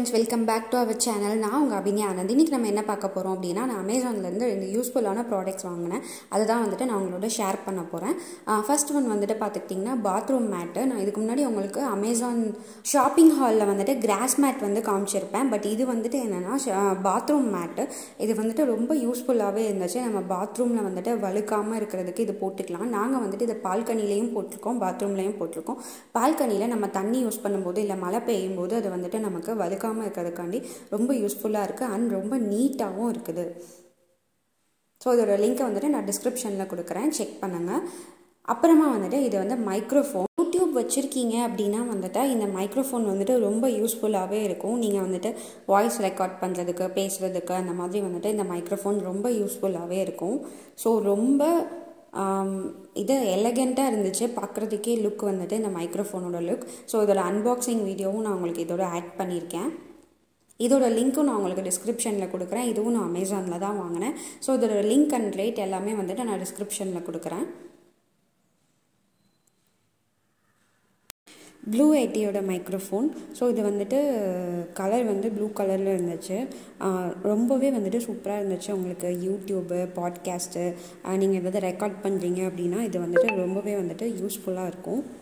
Friends, welcome back to our channel. நான் உங்கள் அபினி ஆனந்த். இன்றைக்கி நம்ம என்ன பார்க்க போகிறோம் அப்படின்னா, நான் அமேசான்லேருந்து 2 யூஸ்ஃபுல்லான ப்ராடக்ட்ஸ் வாங்கினேன். அதுதான் நான் உங்களோட ஷேர் பண்ண போகிறேன். ஃபர்ஸ்ட் ஒன் பார்த்துக்கிட்டிங்கன்னா பாத்ரூம் மேட்டு. நான் இதுக்கு முன்னாடி உங்களுக்கு அமேசான் ஷாப்பிங் ஹாலில் கிராஸ் மேட் காமிச்சிருப்பேன். பட் இது என்னென்னா பாத்ரூம் மேட்டு. இது ரொம்ப யூஸ்ஃபுல்லாகவே இருந்துச்சு. நம்ம பாத்ரூமில் வழுக்காமல் இருக்கிறதுக்கு இது போட்டுக்கலாம். நாங்கள் இதை பால்கனிலையும் போட்டிருக்கோம், பாத்ரூம்லேயும் போட்டிருக்கோம். பால்கனியில் நம்ம தண்ணி யூஸ் பண்ணும்போது இல்லை மழை பெய்யும் போது அது நமக்கு வழுக்காமல் இருக்கிறதுக்காண்டி ரொம்ப யூஸ்ஃபுல்லாக இருக்குது அண்ட் ரொம்ப நீட்டாகவும் இருக்குது. ஸோ இதோட லிங்க்கை நான் டிஸ்கிரிப்ஷனில் கொடுக்குறேன், செக் பண்ணுங்கள். அப்புறமா இது மைக்ரோஃபோன். யூடியூப் வச்சுருக்கீங்க அப்படின்னா இந்த மைக்ரோஃபோன் ரொம்ப யூஸ்ஃபுல்லாகவே இருக்கும். நீங்கள் வாய்ஸ் ரெக்கார்ட் பண்ணுறதுக்கு, பேசுகிறதுக்கு அந்த மாதிரி இந்த மைக்ரோஃபோன் ரொம்ப யூஸ்ஃபுல்லாகவே இருக்கும். ஸோ ரொம்ப இது எலகெண்ட்டாக இருந்துச்சு பார்க்குறதுக்கே. லுக் இந்த மைக்ரோஃபோனோட லுக். ஸோ இதோட அன்பாக்சிங் வீடியோவும் நான் உங்களுக்கு இதோட ஆட் பண்ணியிருக்கேன். இதோட லிங்க்கும் நான் உங்களுக்கு டிஸ்கிரிப்ஷனில் கொடுக்குறேன். இதுவும் நான் அமேசானில் தான் வாங்கினேன். ஸோ இதோட லிங்க் அண்ட் ரேட் எல்லாமே நான் டிஸ்கிரிப்ஷனில் கொடுக்குறேன். ப்ளூ ஐடியோட மைக்ரோஃபோன். ஸோ இது கலர் ப்ளூ கலரில் இருந்துச்சு. ரொம்பவே சூப்பராக இருந்துச்சு. உங்களுக்கு யூடியூப்பு, பாட்காஸ்ட்டு நீங்கள் ரெக்கார்ட் பண்ணுறீங்க அப்படின்னா இது ரொம்பவே யூஸ்ஃபுல்லாக இருக்கும்.